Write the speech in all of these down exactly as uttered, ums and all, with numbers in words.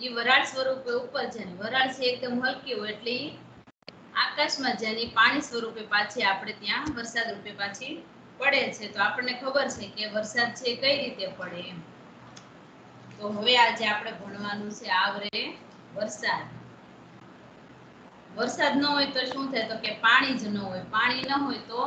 એ વરાળ સ્વરૂપે ઉપર જાય, વરાળ છે એકદમ હલકી હોય એટલે આકાશમાં જાય, પાણી સ્વરૂપે પાછી આપણે ત્યાં વરસાદ રૂપે પાછી પડે છે. તો આપણને ખબર છે કે વરસાદ છે કઈ રીતે પડે એમ. તો હવે આજે આપણે ભણવાનું છે આવરે વરસાદ. વરસાદ ન હોય તો શું થાય, તો કે પાણી જ ન હોય, પાણી ન હોય તો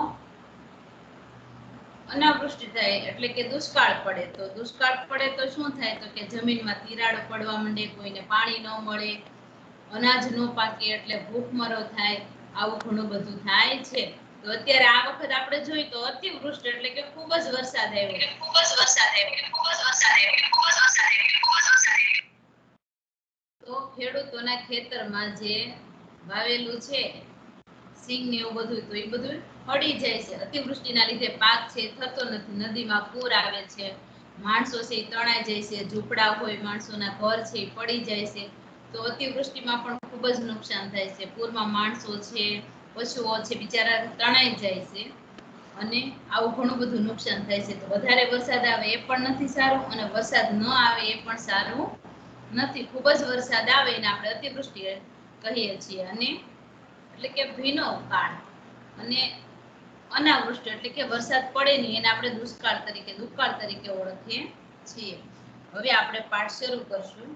અનાવૃષ્ટિ થાય એટલે કે દુષ્કાળ પડે. તો દુષ્કાળ પડે તો શું થાય, તો કે જમીનમાં તિરાડો પડવા માંડે, કોઈને પાણી ન મળે, અનાજ ન પાકે એટલે ભૂખમરો થાય, આવું ઘણું બધું થાય છે. તો અત્યારે આ વખત આપણે જોઈએ તો અતિવૃષ્ટિ એટલે કે ખૂબ જ વરસાદ આવ્યો, ખૂબ જ વરસાદ આવ્યો, ખૂબ જ વરસાદ આવ્યો, ખૂબ જ વરસાદ આવ્યો, ખૂબ જ વરસાદ આવ્યો. તો ખેડૂતોના ખેતરમાં જે વાવેલું છે સિંગ ને એવું બધું, તો એ બધું પડી જાય છે. અતિવૃષ્ટિના લીધે પાક છે થતો નથી, નદીમાં પૂર આવે છે, માણસો છે તણાઈ જાય છે, ઝૂંપડા હોય, માણસોના ઘર છે પડી જાય છે. તો અતિવૃષ્ટિમાં પણ ખૂબ જ નુકસાન થાય છે. પૂરમાં માણસો છે, પશુઓ છે, બિચારા તણાઈ જાય છે અને આવું ઘણું બધું નુકસાન થાય છે. તો વધારે વરસાદ આવે એ પણ નથી સારું, અને વરસાદ ન આવે એ પણ સારું નથી. ખૂબ જ વરસાદ આવે એને આપણે અતિવૃષ્ટિ કહીએ છીએ. અને એટલે કે ભીનો કાળ અને અનાવૃષ્ટિ એટલે કે વરસાદ પડે નહીં, એને આપણે દુષ્કાળ તરીકે દુષ્કાળ તરીકે ઓળખીએ છીએ. હવે આપણે પાઠ શરૂ કરશું.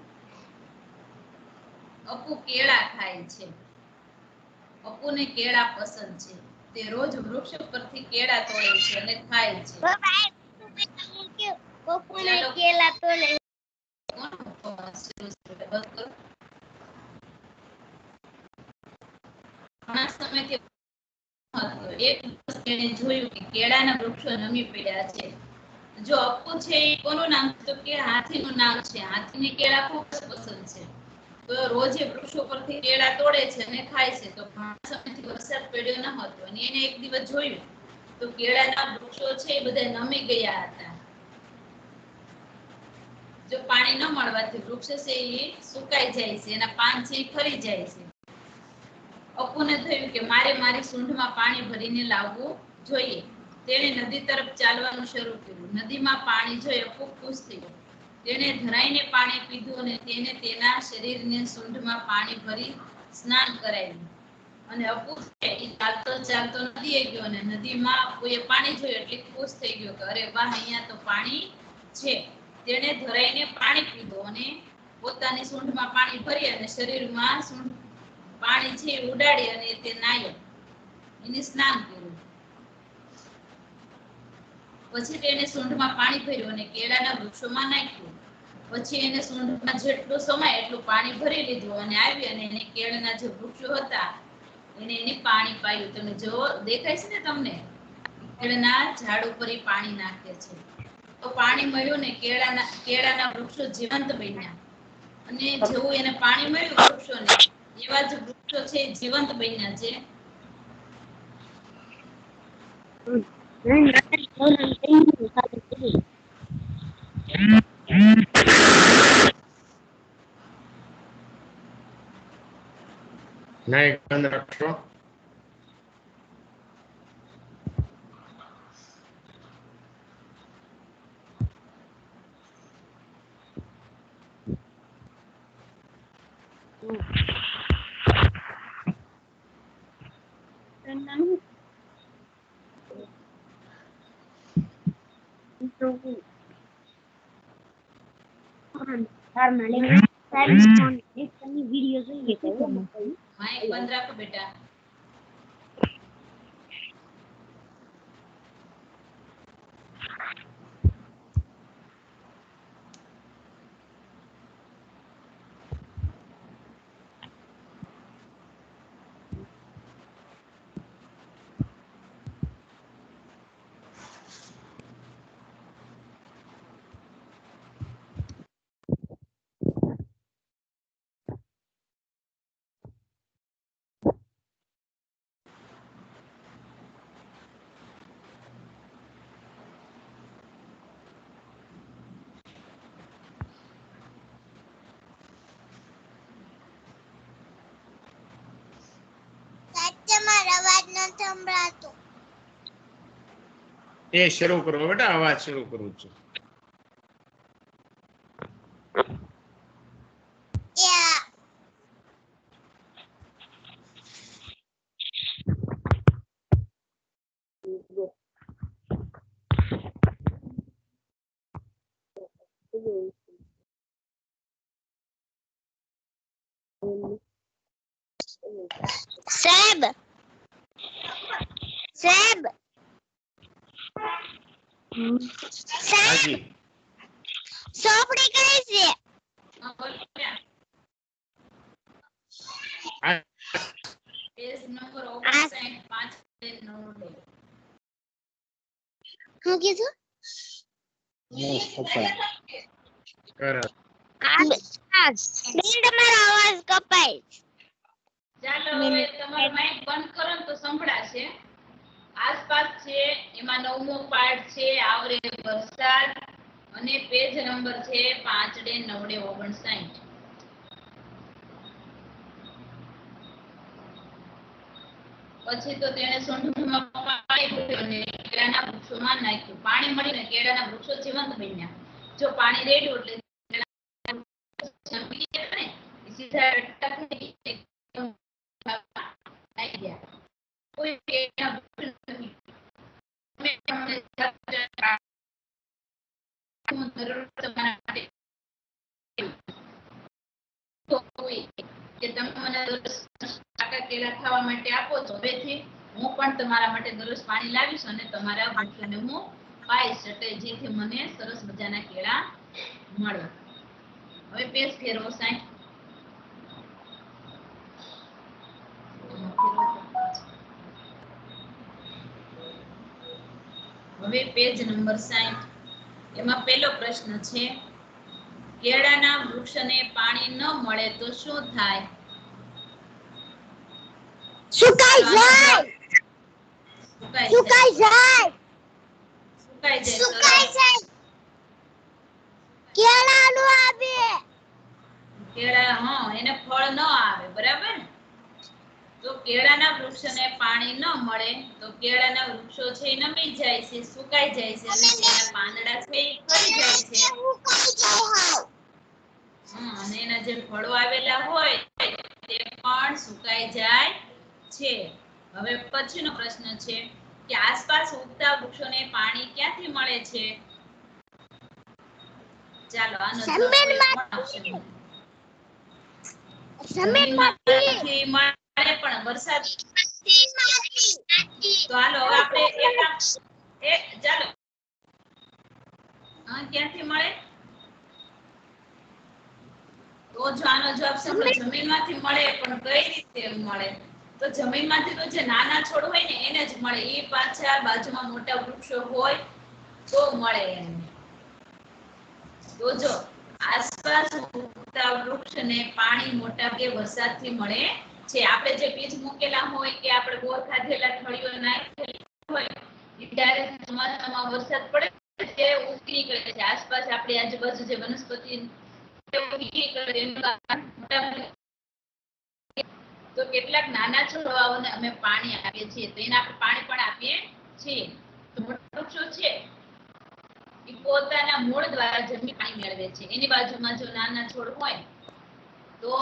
અપુ કેળા ખાય છે. અપુને કેળા પસંદ છે. તે રોજ વૃક્ષ પરથી કેળા તોડે છે અને ખાય છે. પપ્પુને કેળા તોડે. ઘણા સમયથી એક દિવસ તેણે જોયું કે કેળાના વૃક્ષો નમી પડ્યા છે. જો અપ્પુ છે એ કોનું નામ છે, તો કે હાથીનું નામ છે. હાથીને કેળા ખૂબ જ પસંદ છે. તો રોજ એ વૃક્ષો પરથી કેળા તોડે છે અને ખાય છે. તો ઘણા સમયથી વરસાદ પડ્યો ન હતો અને એને એક દિવસ જોયું તો કેળાના વૃક્ષો છે એ બધા નમી ગયા હતા. જો પાણી ન મળવાથી વૃક્ષ છે એ સુકાઈ જાય છે, એના પાન છે એ ખરી જાય છે. અપ્પુને થયું કે મારે મારી સૂંઢમાં પાણી ભરીને લાવવું જોઈએ. તેણે નદી તરફ ચાલવાનું શરૂ કર્યું. નદીમાં પાણી જોઈ અપ્પુ ખુશ થયો. તેણે ધરાઈને પાણી પીધું અને તેને તેના શરીરને સૂંઢમાં પાણી ભરી સ્નાન કરાવ્યું. અને અપ્પુ છે એ ચાલતો ચાલતો નદીએ ગયો અને નદીમાં અપ્પુએ પાણી જોયું એટલે ખુશ થઈ ગયો કે અરે વાહ, અહીંયા તો પાણી છે. તેણે ધરાઈને પાણી પીધું અને પોતાની સૂંઢમાં પાણી ભરી અને શરીરમાં સૂંઢ પાણી છે ઉડાડી અને તે નાહ્યો, એને સ્નાન કર્યું. પછી તેને સૂંઢમાં પાણી ભર્યું અને કેળાના વૃક્ષોમાં નાખ્યું. પછી એને સૂંઢમાં જેટલું સમાય એટલું પાણી ભરી લીધું અને આવી અને એને કેળના જે વૃક્ષો હતા એને એને પાણી પાયું. તમે જોવો, દેખાય છે ને તમને? કેળના ઝાડ ઉપર એ પાણી નાખે છે. તો પાણી મળ્યું ને કેળાના કેળાના વૃક્ષો જીવંત બન્યા. અને જેવું એને પાણી મળ્યું વૃક્ષોને, એવા જ વૃક્ષો છે જીવંત બન્યા છે. નાયક બંધ રાખશો. માઇક બંધ રાખો બેટા. એ શરૂ કરો બેટા, અવાજ શરૂ કરું છું. सेब सेब हाँ जी સોપડી કઈ છે હા, બોલો બેન. આ પેજ નંબર ઓગણસાઠ પાંચ બે નવ. હું કીધું કરે આસપાસ બેન તમારો અવાજ કપાય ચાલો હવે તમારું માઇક બંધ કરો ને તો સંભળાશે. આસપાસ છે એમાં નવમો પાઠ છે આવરે વરસાદ અને પેજ નંબર છે પાંચ ડે નવડે ઓગણસાઠ. પછી તો તેણે સૂંઢમાં પાણી ભર્યું અને કેળાના વૃક્ષોમાં નાખ્યું. પાણી મળીને કેળાના વૃક્ષો જીવંત બન્યા. જો પાણી રેડ્યું એટલે જમી ગયા ને એ સીધા રટ્ટા થઈ એકદમ આવી ગયા. કોઈ કેળાના વૃક્ષ નથી. તમે અમને હું જરૂર તમારા માટે તો કોઈ કે તમે મને દરરોજ પાકા કેળા ખાવા માટે આપો છો. હવેથી હું પણ તમારા માટે દરરોજ પાણી લાવીશ અને તમારા વૃક્ષોને હું પાઈશ એટલે જેથી મને સરસ મજાના કેળા મળે. હવે પેજ ફેરવો સાહેબ. હવે પેજ નંબર સાઠ. એમાં પહેલો પ્રશ્ન છે કેળાના વૃક્ષને પાણી ન મળે તો શું થાય? સુકાઈ જાય સુકાઈ સુકાઈ જાય. જાય સુકાઈ જાય. સુકાઈ સરસ. જાય કેળા નો આવે કેળા હા એને ફળ ન આવે બરાબર ને? જો કેળાના વૃક્ષને પાણી ન મળે તો કેળાના વૃક્ષો છે એ નમી જાય છે, સુકાઈ જાય છે અને તેના પાંદડા છે એ ખરી જાય છે. સુકાઈ જાય હમ, અને એના જે ફળો આવેલા હોય તે પણ સુકાઈ જાય છે. હવે પછીનો પ્રશ્ન છે કે આસપાસ ઉગતા વૃક્ષોને પાણી ક્યાંથી મળે છે? ચાલો આનો જવાબ કોઈ પણ આપશે નહીં. જમીનમાંથી મળે પણ વરસાદ તો હાલો હવે આપણે એક આમ એક ચાલો હા ક્યાંથી મળે? તો જો આનો જવાબ સાંભળો જમીનમાંથી મળે પણ કઈ રીતે મળે? તો જમીનમાંથી તો જે નાના છોડ હોય ને એને જ મળે. એ પાછા બાજુમાં મોટા વૃક્ષો હોય તો મળે એને. તો જો આસપાસ ઉગતા વૃક્ષને પાણી મોટા ભાગે વરસાદથી મળે છે. આપણે જે બીજ મૂકેલા હોય કે આપણે બોર ખાધેલા થળીઓ નાખેલી હોય ત્યારે ચોમાસામાં વરસાદ પડે તે ઉગી નીકળે છે. આસપાસ આપણી આજુબાજુ જે વનસ્પતિ તો કેટલાક નાના છોડવાઓને અમે પાણી આપીએ છીએ તો એને આપણે પાણી પણ આપીએ છીએ. તો મોટા વૃક્ષો છે એ પોતાના મૂળ દ્વારા જમીન પાણી મેળવે છે. એની બાજુમાં જો નાના છોડ હોય તો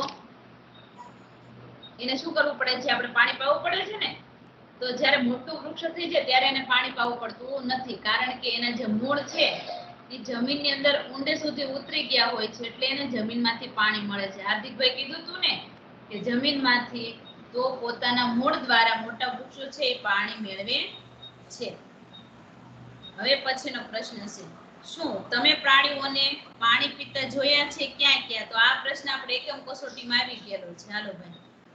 એને શું કરવું પડે છે? આપણે પાણી પાવું પડે છે ને? તો જ્યારે મોટું વૃક્ષ થઈ જાય ત્યારે એને પાણી પાવું પડતું નથી. કારણ કે એના જે મૂળ છે એ જમીનની અંદર ઊંડે સુધી ઉતરી ગયા હોય છે એટલે એને જમીનમાંથી પાણી મળે છે. હાર્દિકભાઈ કીધું તું ને કે જમીનમાંથી તો પોતાના મૂળ દ્વારા મોટા વૃક્ષો છે એ પાણી મેળવે છે. હવે પછીનો પ્રશ્ન છે શું તમે પ્રાણીઓને પાણી પીતા જોયા છે ક્યાં ક્યાં? તો આ પ્રશ્ન આપણે એકમ કસોટીમાં આવી ગયેલો છે. હાલો ભાઈ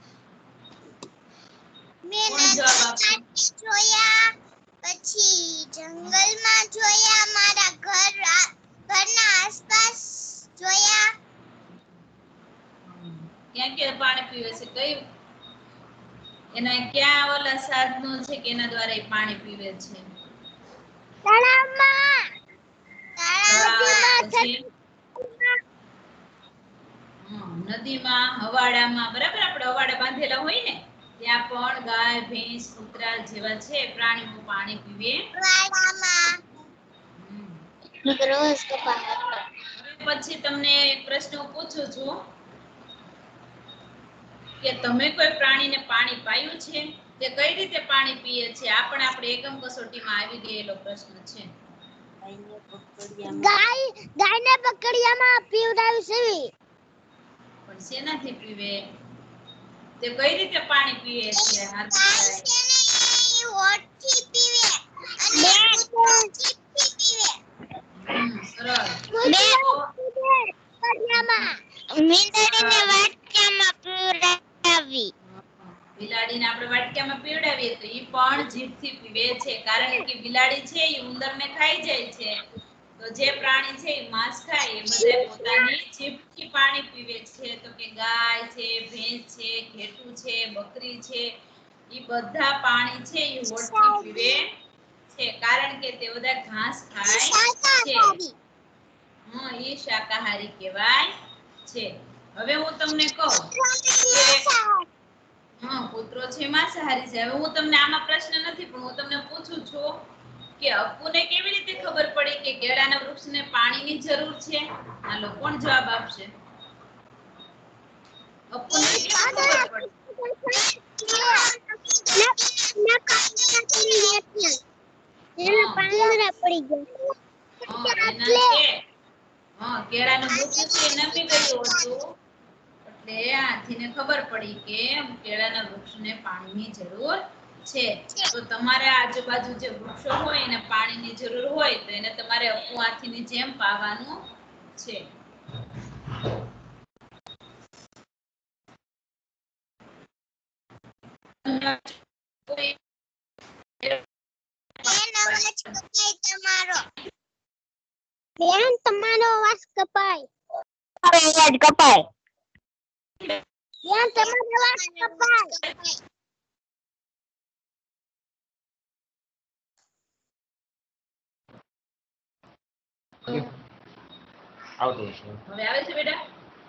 મેં કોણ જવાબ આપશે? જોયા પછી જંગલમાં જોયા મારા ઘર આ- ઘરના આસપાસ જોયા ક્યાં ક્યાં પાણી પીવે છે? કયું એના ક્યાં ઓલા સાધનો છે કે એના દ્વારા એ પાણી પીવે છે? તળાવમાં તળાવ, તળાવમાં પછી હમ, નદીમાં, હવાડામાં બરાબર. આપણે હવાડા બાંધેલા હોય ને ત્યાં પણ ગાય, ભેંસ, કૂતરા જેવા છે પ્રાણીઓ પાણી પીવે વાડામાં હમ. રોજ કપા હવે પછી તમને એક પ્રશ્ન પૂછું છું કે તમે કોઈ પ્રાણીને પાણી પાયું છે? તે કઈ રીતે પાણી પીએ છે? આ પણ આપણે એકમ કસોટીમાં આવી ગયેલો પ્રશ્ન છે. ગાય ગાયને પકડિયામાં પીવડાવી છે પણ શેનાથી પીવે? તે કઈ રીતે પાણી પીવે છે હાર્દિકભાઈ? હોઠથી પીવે અને જીભથી પીવે હમ સરસ. બે પકડિયામાં મીંદડીને વાટકામાં પીવડાવી બિલાડીને આપણે વાટકામાં પીવડાવીએ તો ઈ પણ જીભથી પીવે છે, કારણ કે બિલાડી છે ઈ ઉંદરને ખાઈ જાય છે. તો જે પ્રાણી છે ઈ માંસ ખાય એ બધા પોતાની જીભથી પાણી પીવે છે. તો કે ગાય છે, ભેંસ છે, ઘેટું છે, બકરી છે, ઈ બધા પાણી છે ઈ હોઠથી પીવે છે, કારણ કે તે બધા ઘાસ ખાય છે. શાકાહારી હા, ઈ શાકાહારી કહેવાય છે. હવે હું તમને કહું કે હા, કૂતરો છે માંસાહારી છે. હવે હું તમને આમાં પ્રશ્ન નથી, પણ હું તમને પૂછું છું કે અપ્પુને કેવી રીતે ખબર પડી કે કેળાના વૃક્ષને પાણીની જરૂર છે? હાલો, કોણ જવાબ આપશે? અપ્પુને કેવી ખબર પડી? હા, પાંદડા પડી હા, ગયા એના છે. હા, કેળાનું વૃક્ષ છે એ નમી ગયું હતું, એટલે હાથીને ખબર પડી કે કેળાના વૃક્ષને પાણીની જરૂર છે. તો તમારે આજુબાજુ જે વૃક્ષો હોય એને પાણીની જરૂર હોય તો એને તમારે અપ્પુ હાથીની જેમ પાવાનું છે. બેન અવાજ કપાય તમારો બેન તમારો અવાજ કપાય અવાજ કપાય બેન તમારો અવાજ કપાય આવતું છે. હવે આવે છે બેટા?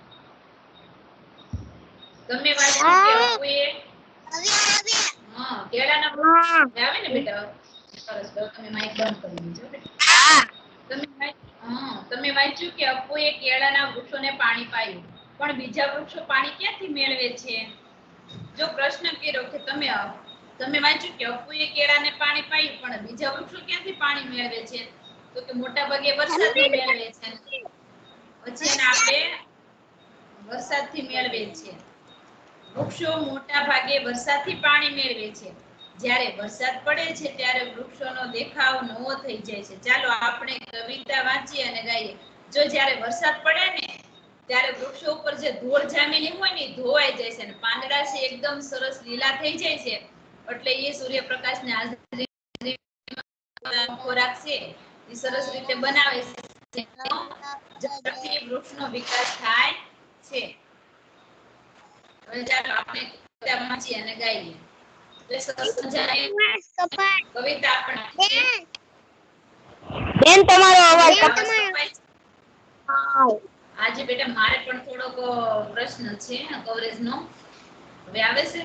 તમે વાંચ્યું કે અપ્પુએ હવે હવે હા કેળાના વૃક્ષ હવે આવે ને બેટા? સરસ, તો તમે માઈક બંધ કરી દેજો બેટા. હા તમે વાંચ- હા, તમે વાંચ્યું કે અપ્પુએ કેળાના વૃક્ષોને પાણી પાયું, પણ બીજા વૃક્ષો પાણી ક્યાંથી મેળવે છે? જો પ્રશ્ન કર્યો કે તમે તમે વાંચ્યું કે અપ્પુએ કેળાને પાણી પાયું, પણ બીજા વૃક્ષો ક્યાંથી પાણી મેળવે છે? તો કે મોટા ભાગે વરસાદથી મેળવે છે. પછી એને આપણે વરસાદથી મેળવે છે. વૃક્ષો મોટા ભાગે વરસાદથી પાણી મેળવે છે. જ્યારે વરસાદ પડે છે ત્યારે વૃક્ષોનો દેખાવ નવો થઈ જાય છે. ચાલો આપણે કવિતા વાંચીએ અને ગાઈએ. જો જ્યારે વરસાદ પડે ને ત્યારે વૃક્ષો ઉપર જે ધૂળ જામેલી હોય ને એ ધોવાઈ જાય છે, અને પાંદડા છે એકદમ સરસ લીલા થઈ જાય છે, એટલે એ સૂર્યપ્રકાશને હાજરી ખોરાક છે એ સરસ રીતે બનાવે છે. ઝડપથી વૃક્ષનો વિકાસ થાય છે. હવે ચાલો આપણે કવિતા વાંચીએ અને ગાઈએ. તો સરસ મજાની કવિતા આપણે છે. બેન તમારો અવાજ આવાજ કપાય છે? આજે બેટા મારે પણ થોડોક પ્રશ્ન છે કવરેજનો. હવે આવે છે?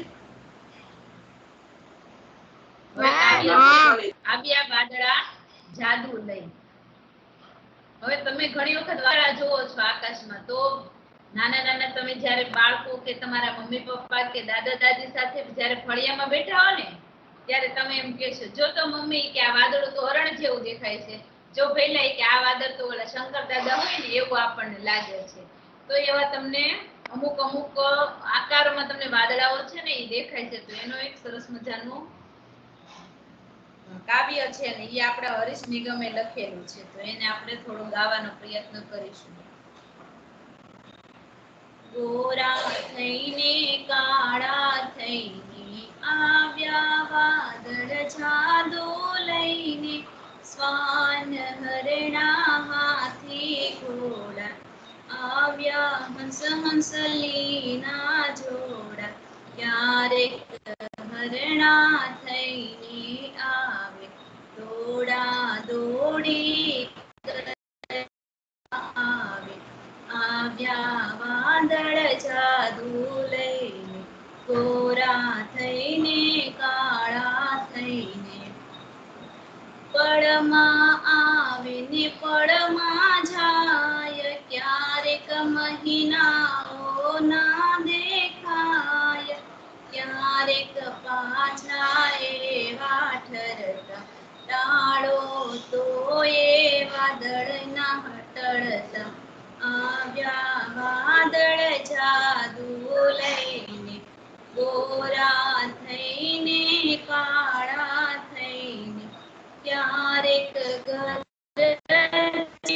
હવે કાવ્ય છે, આવ્યા વાદળા જાદુ લઈ. હવે તમે ઘણી વખત વાદળા જોવો છો આકાશમાં, તો નાના નાના તમે જ્યારે બાળકો કે તમારા મમ્મી પપ્પા કે દાદા દાદી સાથે જ્યારે ફળિયામાં બેઠા હો ને ત્યારે તમે એમ કહેશો, જો તો મમ્મી કે આ વાદળું તો હરણ જેવું દેખાય છે. જો પેલા કે આ વાદળ તો ઓલા શંકર દાદા હોય ને એવું આપણને લાગે છે. તો એવા તમને અમુક અમુક આકારોમાં તમને વાદળાઓ છે ને એ દેખાય છે. તો એનો એક સરસ મજાનું કાવ્ય છે ને એ આપણે હરીશ નિગમે લખેલું છે. તો એને આપણે થોડો ગાવાનો પ્રયત્ન કરીશું. ગોરા થઈને કાળા થઈને આવ્યા વાદળ જાદુ લઈને, શ્વાન હરણા હાથી ઘોડા આવ્યા હંસ હંસલીના જોડા, ક્યારેક હરણા થઈને આવે દોડા દોડી આવે, આવ્યા વાદળ જાદુ લઈને, ગોરા થઈને કાળા થઈને, પળમાં આવે ને પળમાં જાય, ક્યારેક મહિનાઓ ના દેખાય, ક્યારેક પાછા એવા ઠરતા ટાળો તો એ વાદળના હટળતા આવ્યા વાદળ જાદુ લઈને ગોરા થઈને કાળા થઈને ક્યારેક ગરજે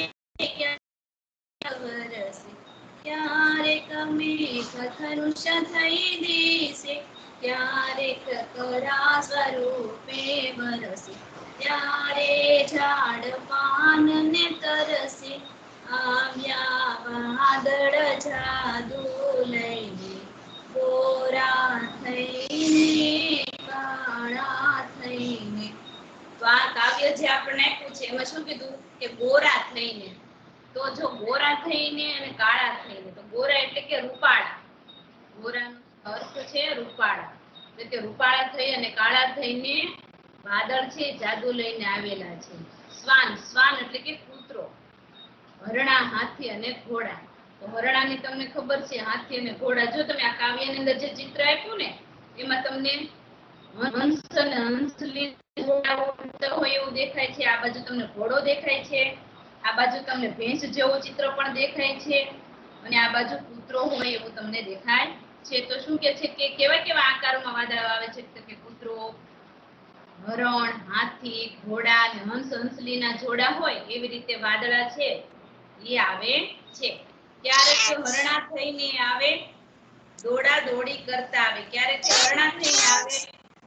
વરસે ક્યારેક મેઘ ધનુષ થઈ દિશે ક્યારેક કરા સ્વરૂપે વરસે ત્યારે ઝાડ પાન ને તરસે આવ્યા વાદળ જાદુ લઈને ગોરા થઈને કાળા થઈને. તો આ કાવ્ય જે આપણે આપ્યું છે એમાં શું કીધું કે ગોરા થઈને. તો જો ગોરા થઈને અને કાળા થઈને, તો ગોરા એટલે કે રૂપાળા, ગોરાનો અર્થ છે રૂપાળા, એટલે કે રૂપાળા થઈ અને કાળા થઈને વાદળ છે જાદુ લઈને આવેલા છે. શ્વાન, શ્વાન એટલે કે કૂતરો, હરણા, હાથી અને ઘોડા. તો હરણાની તમને ખબર છે, હાથી અને ઘોડા. જો તમે આ કાવ્યની અંદર જે ચિત્ર આપ્યું ને એમાં તમને હંસ અને હંસલી હોય એવું દેખાય છે. આ બાજુ તમને ઘોડો દેખાય છે, આ બાજુ તમને ભેંસ જેવો ચિત્ર પણ દેખાય છે અને આ બાજુ કૂતરો હોય એવું તમને દેખાય છે. તો શું કે છે કે કેવા કેવા આકારોમાં વાદળા આવે છે? તો કે કૂતરો, હરણ, હાથી, ઘોડા અને હંસ હંસલીના જોડા હોય એવી રીતે વાદળા છે એ આવે છે. ક્યારેક હરણા થઈને આવે, દોડા દોડી કરતા આવે. ક્યારેક હરણા થઈને આવે.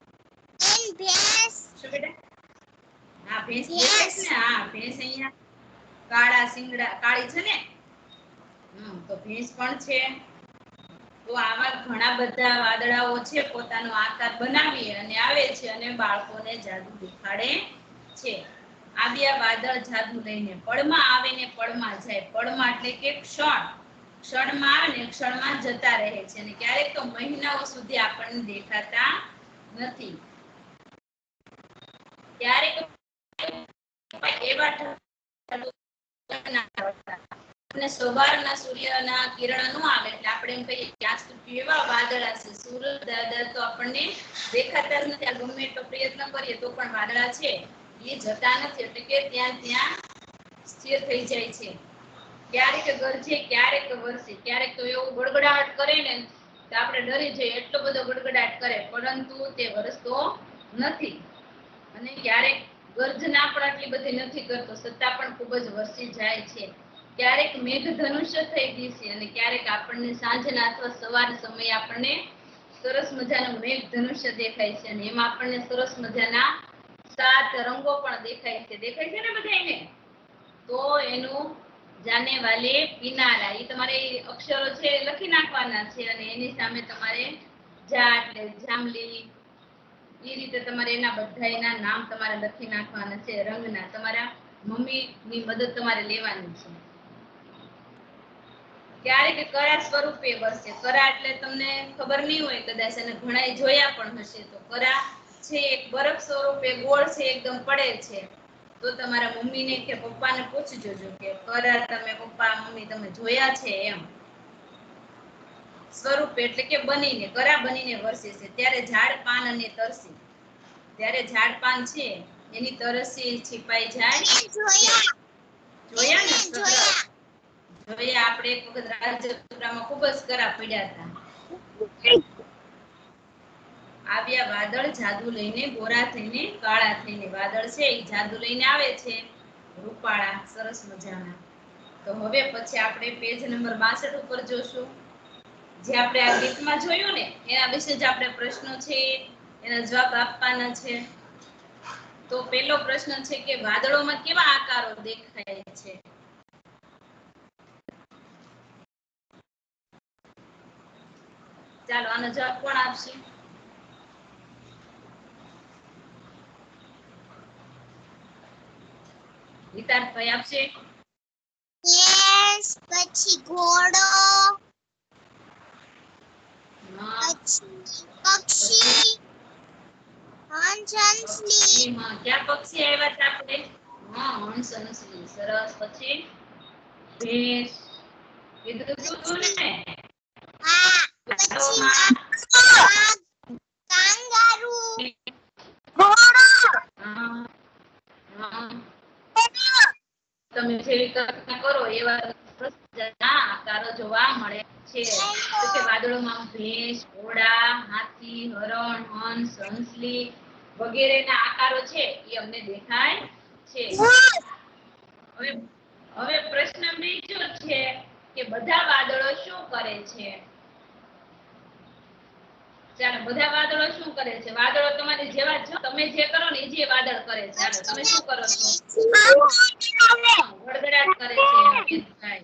શું બેટા? હા, ભેંસ દેખાય છે ને? હા, ભેંસ અહીંયા કાળા સિંગડા કાળી છે ને, હમ તો ભેંસ પણ છે. તો આવા ઘણા બધા વાદળાઓ છે, પોતાનો આકાર બનાવી અને આવે છે અને બાળકોને જાદુ દેખાડે છે. આવ્યા વાદળ જાદુ લઈને, પળમાં આવે ને પળમાં જાય. પળમાં એટલે કે ક્ષણ, ક્ષણમાં આવે ને ક્ષણમાં જતા રહે છે અને ક્યારેક તો મહિનાઓ સુધી આપણને દેખાતા નથી. ક્યારેક એવા અને સવારના સૂર્યના કિરણ ન આવે એટલે આપણે એમ કહીએ કે આજ તો કેવા વાદળા છે. સૂરજ દાદા તો આપણને દેખાતા જ નથી. ગમે એટલો પ્રયત્ન કરીએ તો પણ વાદળા છે એ જતા નથી, એટલે કે ત્યાં ત્યાં સ્થિર થઈ જાય છે. ક્યારેક ગરજે, ક્યારેક વરસે, ક્યારેક તો એવું ગડગડાટ કરે ને તો આપણે ડરી જઈએ, એટલો બધો ગડગડાટ કરે, પરંતુ તે વરસતો નથી. અને ક્યારેક ગર્જના પણ આટલી બધી નથી કરતો, છતાં પણ ખૂબ જ વરસી જાય છે. ક્યારેક મેઘ ધનુષ્ય થઈ દિશે અને ક્યારેક આપણને સાંજના અથવા સવાર સમયે આપણને સરસ મજાનું મેઘ ધનુષ્ય દેખાય છે અને એમાં આપણને સરસ મજાના સાત રંગો પણ દેખાય છે. દેખાય છે ને બધાયને? તો એનું જાને વાલે કિનારા, એ તમારે અક્ષરો છે લખી નાખવાના છે અને એની સામે તમારે જા એટલે જાંબલી, એ રીતે તમારે એના બધા એના નામ તમારે લખી નાખવાના છે. રંગના તમારા મમ્મી ની મદદ તમારે લેવાની છે. ક્યારેક કરા સ્વરૂપે વરસે. કરા એટલે તમને ખબર નહીં હોય કદાચ, અને ઘણાએ જોયા પણ હશે. તો કરા છે એક બરફ સ્વરૂપે ગોળ છે, એકદમ પડે છે. તો તમારા મમ્મીને કે પપ્પાને પૂછજો કે કરા તમે પપ્પા મમ્મી તમે જોયા છે એમ. સ્વરૂપ એટલે કે બનીને, કરા બનીને વરસે છે. ત્યારે ઝાડ પાન અને તરસી, ત્યારે ઝાડ પાન છે એની તરસી છીપાઈ જાય. જોયા ને? જોયા. આપણે એક વખત રાજપુરામાં ખૂબ જ કરા પડ્યા હતા. આવ્યા વાદળ જાદુ લઈને, ગોરા થઈને કાળા થઈને. વાદળ છે એ જાદુ લઈને આવે છે, રૂપાળા સરસ મજાના. તો હવે પછી આપણે પેજ નંબર બાસઠ ઉપર જોશું. જે આપણે આ ગીતમાં જોયું ને એના વિશે જ આપણે પ્રશ્નો છે એના જવાબ આપવાના છે. તો પહેલો પ્રશ્ન છે કે વાદળોમાં કેવા આકારો દેખાય છે? ચાલો આનો જવાબ કોણ આપશે? વિતાર્થભાઈ આપશે? યસ, પછી ઘોડો, પછી પક્ષી, હંસ હંસલી. હા, ક્યાં પક્ષી આવ્યા હતા આપણે? હા, હંસ હંસલી. સરસ. પછી ભેંસ, કીધું તું ને? હા, પછી વાઘ, કાંગારૂ, ઘોડો, હા, તમે જેવી કલ્પના કરો એવા ના આકારો જોવા મળે છે. તો કે વાદળોમાં ભેંસ, ઘોડા, હાથી, હરણ, હંસ, હંસલી વગેરેના આકારો છે એ અમને દેખાય છે. હવે હવે પ્રશ્ન બીજો છે કે બધા વાદળો શું કરે છે? ચાલો, બધા વાદળો શું કરે છે? વાદળો તમારી જેવા જ, તમે જે કરો ને એ જે વાદળ કરે છે. ચાલો, તમે શું કરો છો? ગડગડાટ કરે છે અમિતભાઈ.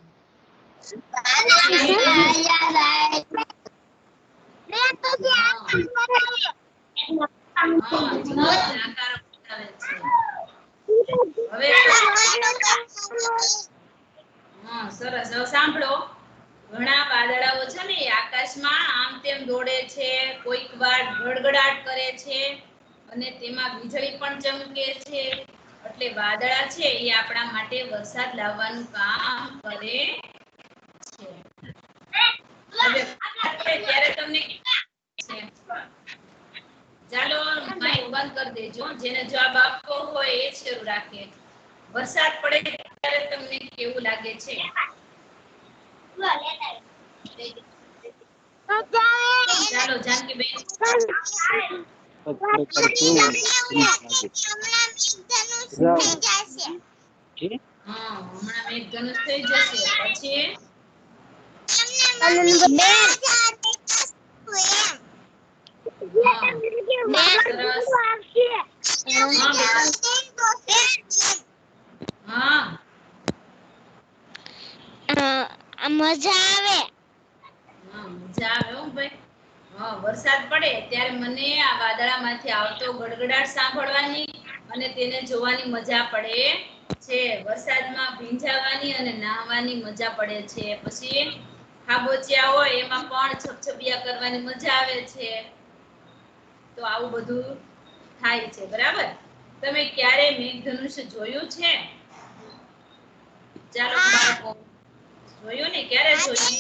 હા, જીવનના આકારો બતાવે છે. હવે હા, સરસ. હવે સાંભળો, ઘણા વાદળાઓ છે ને એ આકાશમાં આમ તેમ દોડે છે, કોઈક વાર ગડગડાટ કરે છે અને તેમાં વીજળી પણ ચમકે છે. એટલે વાદળા છે એ આપણા માટે વરસાદ લાવવાનું કામ કરે છે. હવે ત્યારે તમને ચાલો, માઈક બંધ કરી દેજો. જેને જવાબ આપવો હોય એ જ શરૂ રાખે. વરસાદ પડે ત્યારે તમને કેવું લાગે છે? ચાલો, જાનકીબેન. હા, હમણાં મેઘધનુષ થઈ જશે. પછી હા, મજા આવે. હા, મજા આવે હો ભાઈ. હા, વરસાદ પડે ત્યારે મને આ વાદળામાંથી આવતો ગડગડાટ સાંભળવાની અને તેને જોવાની મજા પડે છે. વરસાદમાં ભીંજાવાની અને નાહવાની મજા પડે છે. પછી ખાબોચિયા હોય એમાં પણ છબછબિયા કરવાની મજા આવે છે. તો આવું બધું થાય છે. બરાબર. તમે ક્યારે મેઘધનુષ્ય જોયું છે? ચાલો બાળકો, જોયું ને? ક્યારે જોયું?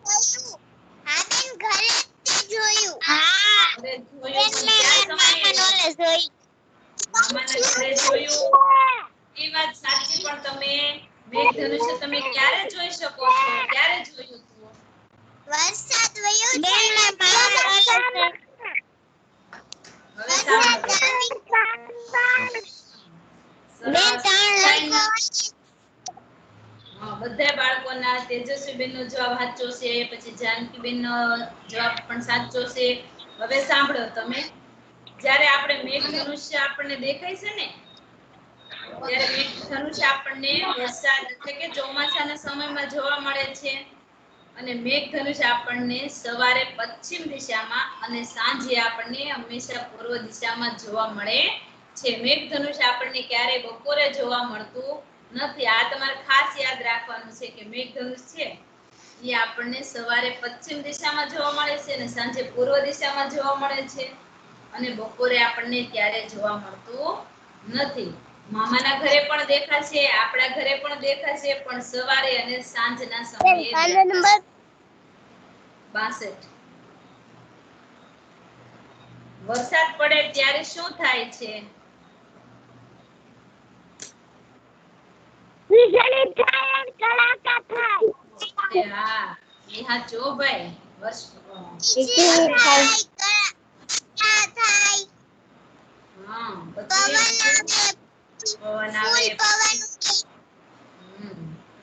અરે જોયું, પણ ક્યાં સમયે? મામાના ઘરે જોયું. એ વાત સાચી, પણ તમે મેઘધનુષ્ય તમે ક્યારે જોઈ શકો છો? ક્યારે જોયું તું? વરસાદ વયો જાય. હવે સાંભળો. સરસ. હા, બધા બાળકોના તેજસ્વીબેનનો જવાબ સાચો છે. પછી જાનકીબેનનો જવાબ પણ સાચો છે. હવે સાંભળો તમે. જ્યારે આપણે મેઘધનુષ્ય આપણને દેખાય છે ને, ત્યારે મેઘધનુષ્ય આપણને વરસાદ એટલે કે ચોમાસાના સમયમાં જોવા મળે છે. અને મેઘધનુષ્ય આપણને સવારે પશ્ચિમ દિશામાં અને સાંજે આપણને હંમેશા પૂર્વ દિશામાં જોવા મળે છે. મેઘધનુષ્ય આપણને ક્યારેય બપોરે જોવા મળતું નથી. આ તમારે ખાસ યાદ રાખવાનું છે કે મેઘધનુષ છે એ આપણને સવારે પશ્ચિમ દિશામાં જોવા મળે છે અને સાંજે પૂર્વ દિશામાં જોવા મળે છે. અને બપોરે આપણને ક્યારે જોવા મળતું નથી. મામાના ઘરે પણ દેખાશે, આપણા ઘરે પણ દેખાશે, પણ સવારે અને સાંજના સમયે દેખાશે. બાસઠ. વરસાદ પડે ત્યારે શું થાય છે? વીજળી થાય અને કડાકા થાય. એ હા, એ સાચું હો ભાઈ. વર્ષ વીજળી થાય, કડાકા થાય. હા, પવન પછી આવે, પવન આવે. ફૂલ પવન ઉડે. હમ.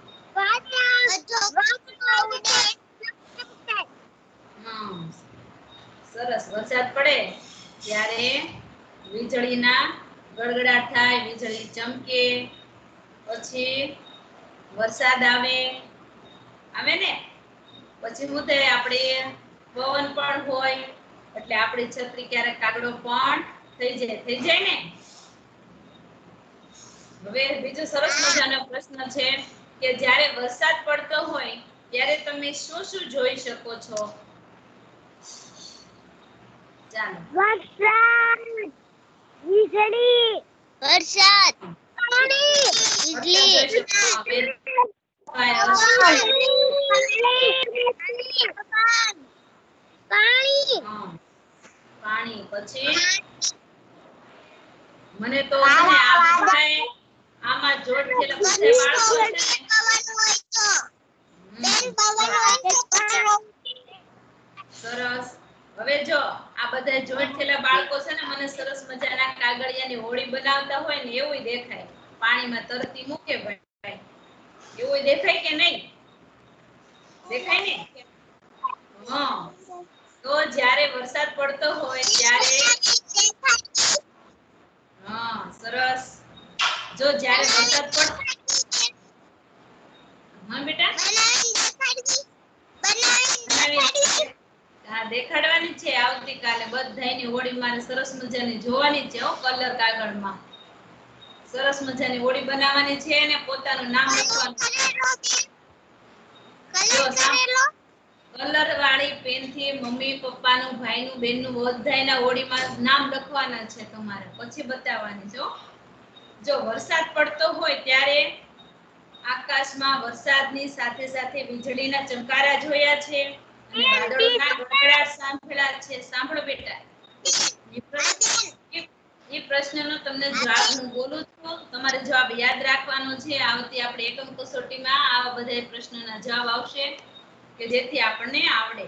વાદળા ઉડે. હા, સરસ. વરસાદ પડે ત્યારે વીજળીના ગડગડાટ થાય, વીજળી ચમકે. પછી વરસાદ આવે. આવે ને? પછી શું થાય? આપણે પવન પણ હોય. એટલે આપણી છત્રી ક્યારેક કાગડો પણ થઈ જાય. થઈ જાય ને? હવે બીજો સરસ મજાનો પ્રશ્ન છે કે જ્યારે વરસાદ પડતો હોય ત્યારે તમે શું શું જોઈ શકો છો? ચાલો. વરસાદ, વીજળી, વરસાદ, પાણી, વરસાદ વીજળી, જોઈ શકો. હા, બેન. ભાઈ પાણી, હા, પાણી. પછી મને તો છે ને આ બધાય આમાં જોડ થયેલા બધા બાળકો છે ને હમ, સરસ. હવે જો આ બધા જોઈન્ટ થયેલા બાળકો છે ને મને સરસ મજાના કાગળિયાની હોળી બનાવતા હોય ને એવું દેખાય. પાણીમાં તરતી મૂકે ભાઈ. એવું દેખાય કે નહીં? દેખાય ને? હા. તો જ્યારે વરસાદ પડતો હોય ત્યારે હા સરસ. જો જ્યારે વરસાદ પડતો હા બેટા બનાવી હા દેખાડવાની છે આવતીકાલે બધાયની હોળી મારે સરસ મજાની જોવાની છે હો કલર કાગળમાં. સરસ મજાની હોળી બનાવવાની છે અને પોતાનું નામ લખવાનું છે. જો કલર વાળી પેન થી મમ્મી પપ્પાનું ભાઈનું બેનનું બધાયના હોળીમાં નામ લખવાના છે તમારે પછી બતાવવાની છે હો. જો વરસાદ પડતો હોય ત્યારે આકાશમાં વરસાદની સાથે સાથે વીજળીના ચમકારા જોયા છે અને વાદળોના ગડગડાટ સાંભળ્યા છે. સાંભળો બેટા. એ પ્રશ્નનો તમને જવાબ હું બોલું છું. તમારે જવાબ યાદ રાખવાનો છે. આવતી આપણે એકમ કસોટીમાં આવા બધા પ્રશ્નોના જવાબ આવશે કે જેથી આપણને આવડે.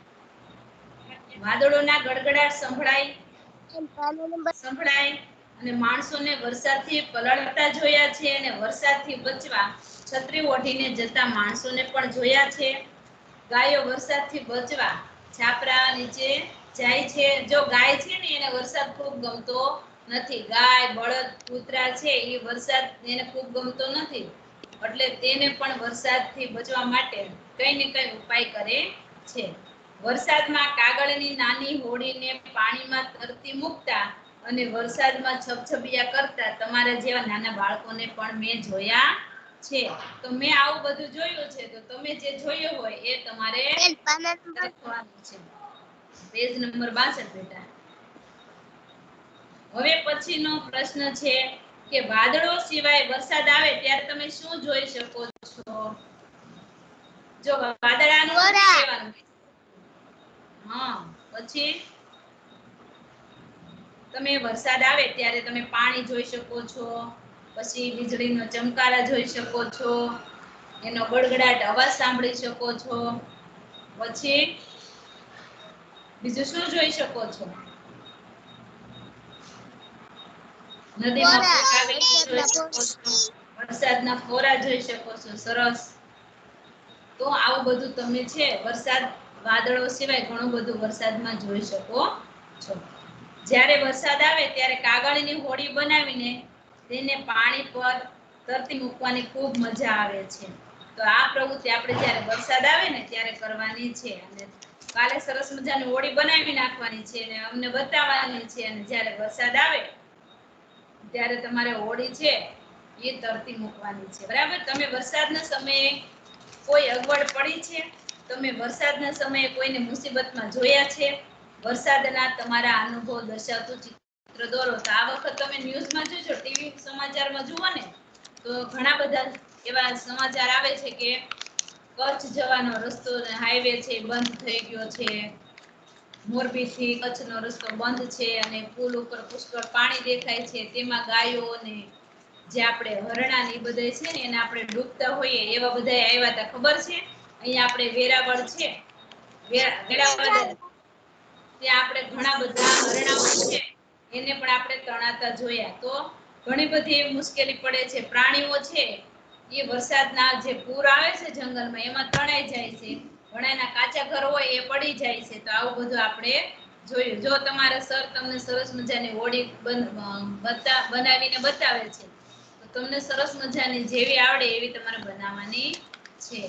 વાદળોના ગડગડાટ સંભળાય સંભળાય અને માણસોને વરસાદથી પલળતા જોયા છે અને વરસાદથી બચવા છત્રી ઓઢીને જતા માણસોને પણ જોયા છે. ગાયો વરસાદથી બચવા છાપરા નીચે જાય છે. જો ગાય છે ને એને વરસાદ ખૂબ ગમતો નથી. ગાય બળદ કૂતરા છે એ વરસાદ એને ખૂબ ગમતો નથી. એટલે તેને પણ વરસાદથી બચવા માટે કઈ ને કઈ ઉપાય કરે છે. વરસાદમાં કાગળની નાની હોડીને પાણીમાં તરતી મૂકતા અને વરસાદમાં છબછબિયા કરતા તમારા જેવા નાના બાળકોને પણ મેં જોયા છે. તો મેં આવું બધું જોયું છે તો તમે જે જોયું હોય એ તમારે લખવાનું છે. પેજ નંબર બાસઠ બેટા. હવે પછીનો પ્રશ્ન છે કે વાદળો સિવાય વરસાદ આવે ત્યારે તમે શું જોઈ શકો છો? જો વાદળાનું શું કહેવાનું? હા પછી તમે વરસાદ આવે ત્યારે તમે પાણી જોઈ શકો છો. પછી વીજળીનો ચમકારા જોઈ શકો છો. એનો ગડગડાટ અવાજ સાંભળી શકો છો. પછી બીજું શું જોઈ શકો છો? નદીમાં પૂર આવેલું જોઈ શકો છો. વરસાદના ફોરા જોઈ શકો છો. સરસ. તો આવું બધું તમે છે વરસાદ વાદળો સિવાય ઘણું બધું વરસાદમાં જોઈ શકો છો. જ્યારે વરસાદ આવે ત્યારે કાગળની હોડી બનાવીને તેને પાણી પર તરતી મૂકવાની ખૂબ મજા આવે છે. તો આ પ્રવૃત્તિ આપણે જ્યારે વરસાદ આવે ને ત્યારે કરવાની છે. અને કાલે સરસ મજાની હોડી બનાવી નાખવાની છે અને અમને બતાવવાની છે. અને જ્યારે વરસાદ આવે ત્યારે તમારે હોડી છે એ તરતી મૂકવાની છે. બરાબર. તમે વરસાદના સમયે કોઈ અગવડ પડી છે? તમે વરસાદના સમયે કોઈને મુસીબતમાં જોયા છે? વરસાદના તમારા અનુભવ દર્શાવતું ચિત્ર દોરો. તો આ વખત તમે ન્યૂઝમાં જોજો, ટીવી સમાચારમાં જુઓ ને તો ઘણા બધા એવા સમાચાર આવે છે કે કચ્છ જવાનો રસ્તો હાઈવે છે બંધ થઈ ગયો છે. મોરબીથી કચ્છનો રસ્તો બંધ છે અને પુલ ઉપર પુષ્કળ પાણી દેખાય છે. તેમાં ગાયોને જે આપણે હરણા ને એ બધા છે ને એને આપણે ડૂબતા હોઈએ એવા બધા આવ્યા હતા. ખબર છે? અહીંયા આપણે વેરાવળ છે. વેરાવળ ત્યાં આપણે ઘણા બધા હરણાઓ છે એને પણ આપણે તણાતા જોયા. તો ઘણી બધી એવી મુશ્કેલી પડે છે. પ્રાણીઓ છે એ વરસાદના જે પૂર આવે છે જંગલમાં એમાં તણાઈ જાય છે. ઘણાના કાચા ઘર હોય એ પડી જાય છે. તો આવું બધું આપણે જોયું. જો તમારા સર તમને સરસ મજાની હોડી બનાવીને બતાવે છે તો તમને સરસ મજાની જેવી આવડે એવી તમારે બનાવવાની છે.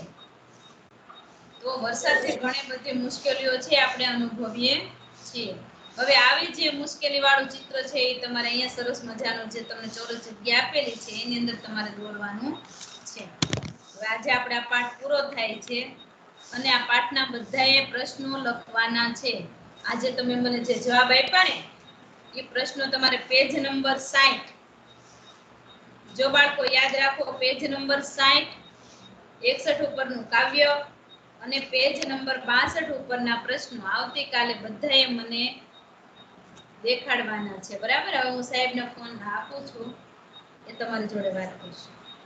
તો વરસાદથી ઘણી બધી મુશ્કેલીઓ છે આપણે અનુભવીએ છીએ. હવે આવી જે મુશ્કેલી વાળું ચિત્ર છે એ તમારે અહીંયા સરસ મજાનું જે તમને ચોરસ જગ્યા આપેલી છે એની અંદર તમારે દોરવાનું છે. હવે આજે આપણે આ પાઠ પૂરો થાય છે અને આ પાઠના બધાએ પ્રશ્નો લખવાના છે. આજે તમે મને જે જવાબ આપ્યા ને એ પ્રશ્નો તમારે પેજ નંબર સાઈઠ જો બાળકો યાદ રાખો પેજ નંબર સાઈઠ એકસઠ ઉપરનું કાવ્ય અને પેજ નંબર બાસઠ ઉપરના પ્રશ્નો આવતીકાલે બધાએ મને દેખાડવાના છે. બરાબર. હવે હું સાહેબને ફોન આપું છું. એ તમારી જોડે વાત કરશે.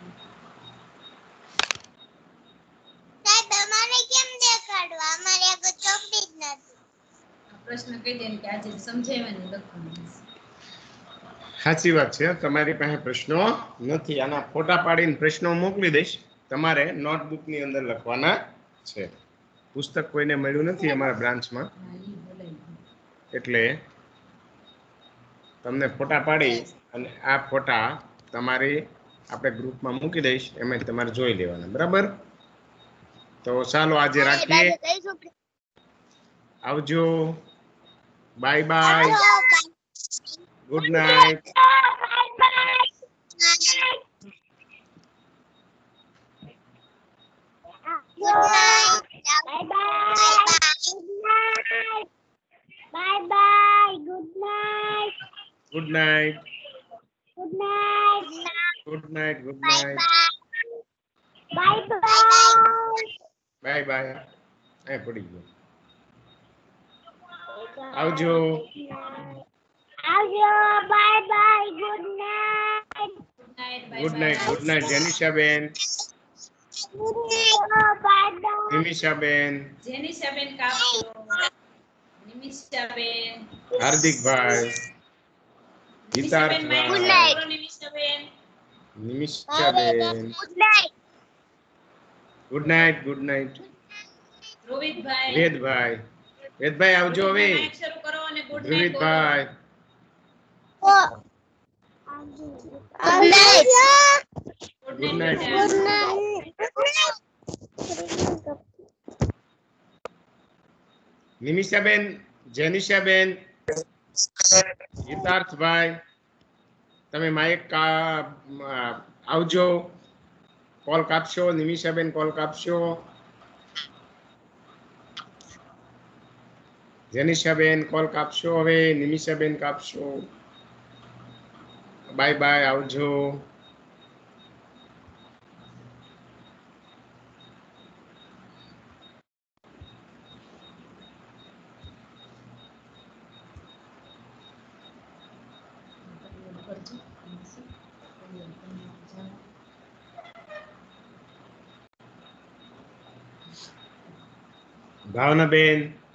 સાહેબ અમારે કેમ દેખાડવા અમારે આગળ ચોપડી જ નથી. આ પ્રશ્ન કહી દે કે આજે સમજાવ્યા ને લખવાનું. સાચી વાત છે, તમારી પાસે પ્રશ્નો નથી. આના ફોટા પાડીને પ્રશ્નો મોકલી દઈશ, તમારે નોટબુકની અંદર લખવાના છે. પુસ્તક કોઈને મળ્યું નથી અમારા બ્રાન્ચમાં, હા, ઈ બોલાય ગયું. એટલે તમને ફોટા પાડી અને આ ફોટા તમારી આપણે ગ્રુપમાં મૂકી દઈશ, એમાં તમારે જોઈ લેવાના. બરાબર? તો ચાલો આજે અરે રાખીએ. બાજુ કઈ છોકરી આવજો. Bye bye. આવજો, bye. Good night. Good night. Bye bye. Bye bye. Good night. Good night. Good night. Good night. Good Bye night. bye. Bye bye. Bye bye. એ પડી ગયો. આવજો. આવજો. Bye bye. Good night. Good night, bye good bye. Night. Good night Jenishaben. Good night. Bye bye. Nimishaben. Jenishaben કાપજો. Nimishaben. Hardikbhai. Nimishaben mic Good ચાલુ night. કરો, Nimishaben. Nimishaben. Good night. Good night. Good night. Rohitbhai. Vedbhai. Vedbhai આવજો હવે. માઇક શરૂ કરો અને ગુડ નાઈટ બોલો. Dhruvitbhai. Good night. Good Good night night. Good બેટા. night. નિમિષાબેન, જેનિશાબેન, હિતાર્થભાઈ, તમે માઇક કા- આવજો. કોલ કાપશો. નિમિષાબેન કોલ કાપશો. જેનિશાબેન કોલ કાપશો હવે. નિમિષાબેન કાપશો. Bye bye. આવજો. ભાવનાબેન.